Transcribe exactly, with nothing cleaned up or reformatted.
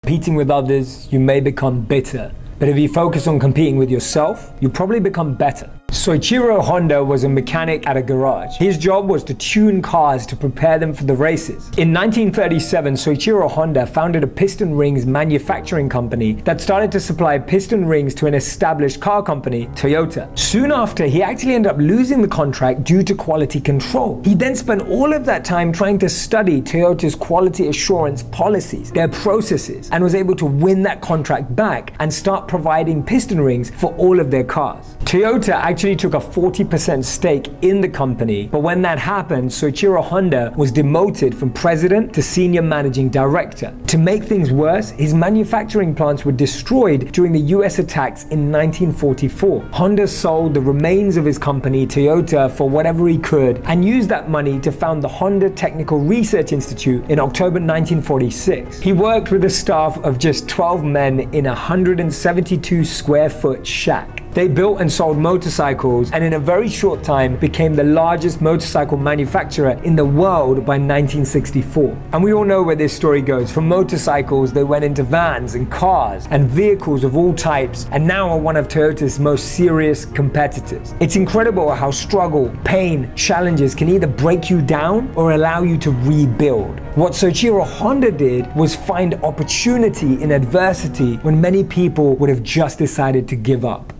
Competing with others, you may become bitter. But if you focus on competing with yourself, you probably become better. Soichiro Honda was a mechanic at a garage. His job was to tune cars to prepare them for the races. In nineteen thirty-seven, Soichiro Honda founded a piston rings manufacturing company that started to supply piston rings to an established car company, Toyota. Soon after, he actually ended up losing the contract due to quality control. He then spent all of that time trying to study Toyota's quality assurance policies, their processes, and was able to win that contract back and start providing piston rings for all of their cars. Toyota actually took a forty percent stake in the company, but when that happened, Soichiro Honda was demoted from president to senior managing director. To make things worse, his manufacturing plants were destroyed during the U S attacks in nineteen forty-four. Honda sold the remains of his company, Toyota, for whatever he could and used that money to found the Honda Technical Research Institute in October nineteen forty-six. He worked with a staff of just twelve men in a one hundred seventy-two square foot shack. They built and sold motorcycles and in a very short time became the largest motorcycle manufacturer in the world by nineteen sixty-four. And we all know where this story goes. From motorcycles, they went into vans and cars and vehicles of all types, and now are one of Toyota's most serious competitors. It's incredible how struggle, pain, challenges can either break you down or allow you to rebuild. What Soichiro Honda did was find opportunity in adversity when many people would have just decided to give up.